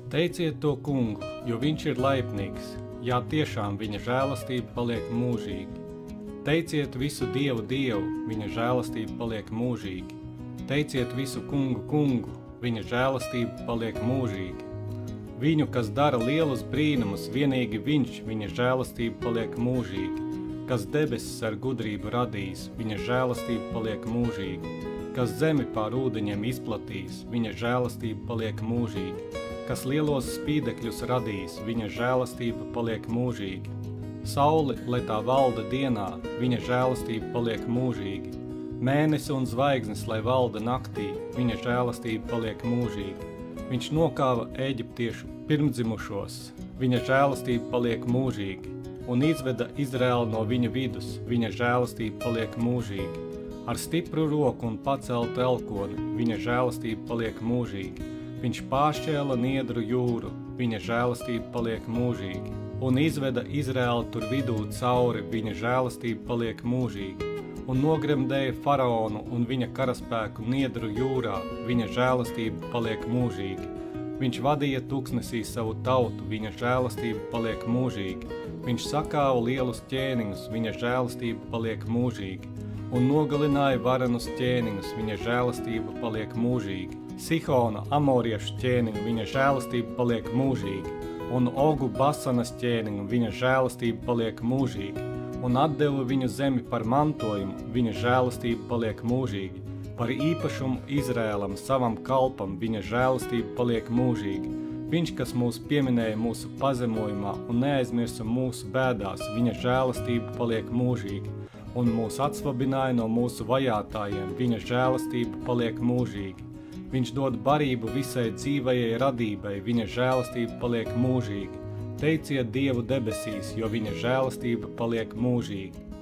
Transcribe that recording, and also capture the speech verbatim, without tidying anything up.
Teiciet to kungu, jo viņš ir laipnīgs, jā, tiešām viņa žēlastība paliek mūžīgi. Teiciet visu Dievu Dievu, viņa žēlastība paliek mūžīgi. Teiciet visu kungu kungu, viņa žēlastība paliek mūžīgi. Viņu, kas dara lielus brīnumus, vienīgi viņš, viņa žēlastība paliek mūžīgi. Kas debesis ar gudrību radīs, viņa žēlastība paliek mūžīgi. Kas zemi pār ūdeņiem izplatīs, viņa žēlastība paliek mūžīgi. Kas lielos spīdekļus radīs, viņa žēlastība paliek mūžīgi. Sauli, lai tā valda dienā, viņa žēlastība paliek mūžīgi. Mēnesi un zvaigznes, lai valda naktī, viņa žēlastība paliek mūžīgi. Viņš nokāva Ēģiptiešu pirmdzimušos, viņa žēlastība paliek mūžīgi. Un izveda Izraēlu no viņa vidus, viņa žēlastība paliek mūžīgi. Ar stipru roku un paceltu elkoni, viņa žēlastība paliek mūžīgi. Viņš pāršķēla niedru jūru, viņa žēlastība paliek mūžīgi. Un izveda Izraēlu tur vidū cauri, viņa žēlastība paliek mūžīgi. Un nogremdēja faraonu un viņa karaspēku niedru jūrā, viņa žēlastība paliek mūžīgi. Viņš vadīja tūkstnesī savu tautu, viņa žēlastība paliek mūžīgi. Viņš sakāva lielus ķēniņus, viņa žēlastība paliek mūžīgi. Un nogalināja varenus ķēniņus, viņa žēlastība paliek mūžīgi. Sihona, amoriešu ķēniņu, viņa žēlastība paliek mūžīgi. Un Ogu Basanas ķēniņu, viņa žēlastība paliek mūžīgi. Un atdeva viņu zemi par mantojumu, viņa žēlastība paliek mūžīgi. Par īpašumu Izrēlam, savam kalpam, viņa žēlastība paliek mūžīgi. Viņš, kas mūs pieminēja mūsu pazemojumā un neaizmirsa mūsu bēdās, viņa žēlastība paliek mūžīgi. Un mūs atsvabināja no mūsu vajātājiem, viņa žēlastība paliek mūžīgi. Viņš dod barību visai dzīvajai radībai, viņa žēlastība paliek mūžīgi. Teiciet Dievu debesīs, jo viņa žēlastība paliek mūžīgi.